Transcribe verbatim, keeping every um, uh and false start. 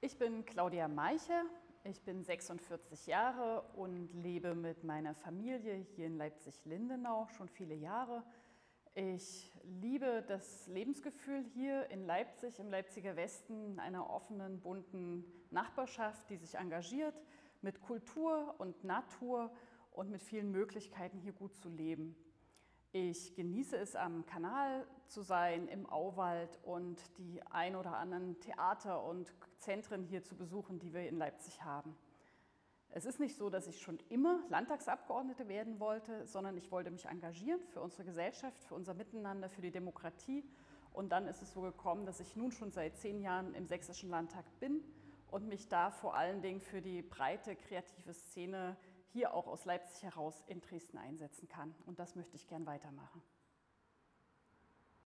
Ich bin Claudia Meiche, ich bin sechsundvierzig Jahre und lebe mit meiner Familie hier in Leipzig-Lindenau schon viele Jahre. Ich liebe das Lebensgefühl hier in Leipzig, im Leipziger Westen, in einer offenen, bunten Nachbarschaft, die sich engagiert mit Kultur und Natur und mit vielen Möglichkeiten, hier gut zu leben. Ich genieße es, am Kanal zu sein, im Auwald und die ein oder anderen Theater und Zentren hier zu besuchen, die wir in Leipzig haben. Es ist nicht so, dass ich schon immer Landtagsabgeordnete werden wollte, sondern ich wollte mich engagieren für unsere Gesellschaft, für unser Miteinander, für die Demokratie. Und dann ist es so gekommen, dass ich nun schon seit zehn Jahren im Sächsischen Landtag bin und mich da vor allen Dingen für die breite kreative Szene hier auch aus Leipzig heraus in Dresden einsetzen kann. Und das möchte ich gern weitermachen.